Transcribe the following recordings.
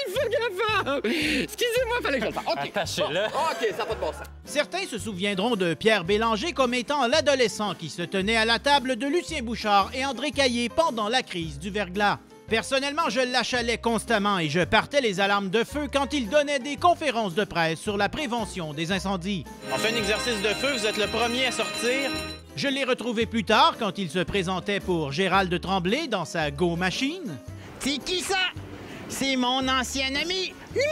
grave. Excusez-moi, fallait que je le fasse. OK. Attachez-le. OK, ça n'a pas de bon sens. Certains se souviendront de Pierre Bélanger comme étant l'adolescent qui se tenait à la table de Lucien Bouchard et André Caillé pendant la crise du verglas. Personnellement, je l'achalais constamment et je partais les alarmes de feu quand il donnait des conférences de presse sur la prévention des incendies. On fait un exercice de feu, vous êtes le premier à sortir. Je l'ai retrouvé plus tard quand il se présentait pour Gérald Tremblay dans sa Go Machine. C'est qui ça? C'est mon ancien ami.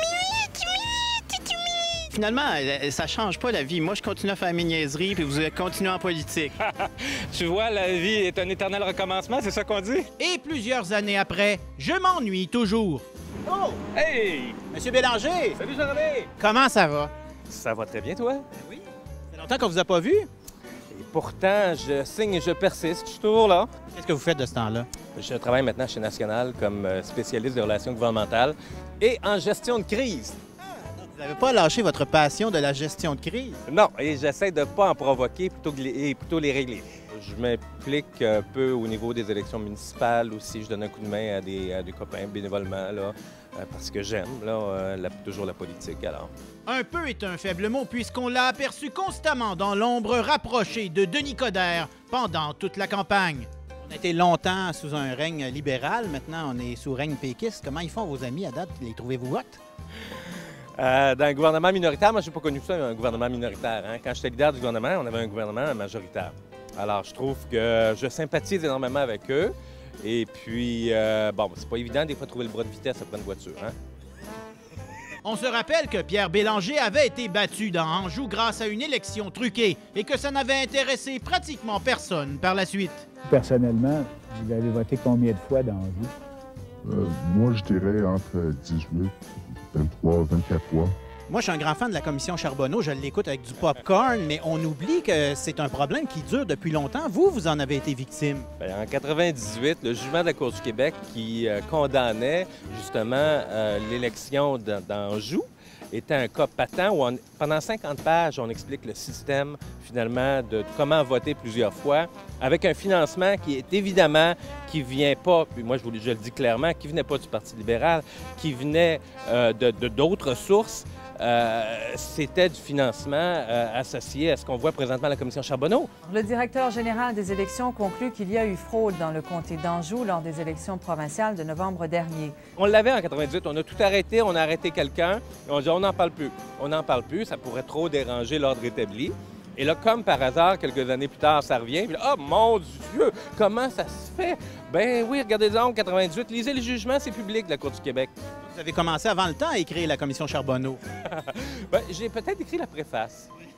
Finalement, ça change pas la vie. Moi, je continue à faire mes niaiseries, puis vous continuez en politique. Tu vois, la vie est un éternel recommencement, c'est ça qu'on dit? Et plusieurs années après, je m'ennuie toujours. Oh! Hey! Monsieur Bélanger, Salut, Jean-René! comment ça va? Ça va très bien, toi? Ça fait longtemps qu'on vous a pas vu. Et pourtant, je signe et je persiste. Je suis toujours là. Qu'est-ce que vous faites de ce temps-là? Je travaille maintenant chez National comme spécialiste des relations gouvernementales et en gestion de crise. Vous n'avez pas lâché votre passion de la gestion de crise. Non, et j'essaie de ne pas en provoquer plutôt les régler. Je m'implique un peu au niveau des élections municipales aussi. Je donne un coup de main à des copains bénévolement, là, parce que j'aime toujours la politique. Alors. Un peu est un faible mot puisqu'on l'a aperçu constamment dans l'ombre rapprochée de Denis Coderre pendant toute la campagne. On a été longtemps sous un règne libéral, maintenant on est sous règne péquiste. Comment ils font vos amis à date? Les trouvez-vous hot? Dans le gouvernement minoritaire, moi, je n'ai pas connu ça, un gouvernement minoritaire. Hein? Quand j'étais leader du gouvernement, on avait un gouvernement majoritaire. Alors, je trouve que je sympathise énormément avec eux. Et puis, c'est pas évident des fois de trouver le bras de vitesse après une voiture. Hein? On se rappelle que Pierre Bélanger avait été battu dans Anjou grâce à une élection truquée et que ça n'avait intéressé pratiquement personne par la suite. Personnellement, vous avez voté combien de fois dans Anjou? Moi, je dirais entre 18, 23, 24 fois. Moi, je suis un grand fan de la commission Charbonneau. Je l'écoute avec du popcorn, mais on oublie que c'est un problème qui dure depuis longtemps. Vous en avez été victime. Bien, en 98, le jugement de la Cour du Québec qui condamnait justement l'élection d'Anjou était un cas patent où, pendant 50 pages, on explique le système, finalement, de comment voter plusieurs fois, avec un financement qui est évidemment, qui vient pas, puis moi je le dis clairement, qui venait pas du Parti libéral, qui venait d'autres sources. C'était du financement associé à ce qu'on voit présentement à la commission Charbonneau. Le directeur général des élections conclut qu'il y a eu fraude dans le comté d'Anjou lors des élections provinciales de novembre dernier. On l'avait en 98, on a tout arrêté, on a arrêté quelqu'un, et on dit on n'en parle plus. On n'en parle plus, ça pourrait trop déranger l'ordre établi. Et là, comme par hasard, quelques années plus tard, ça revient. Puis là, oh mon Dieu, comment ça se fait? Ben oui, regardez donc, 98, lisez le jugement, c'est public de la Cour du Québec. Vous avez commencé avant le temps à écrire la commission Charbonneau. Ben, j'ai peut-être écrit la préface.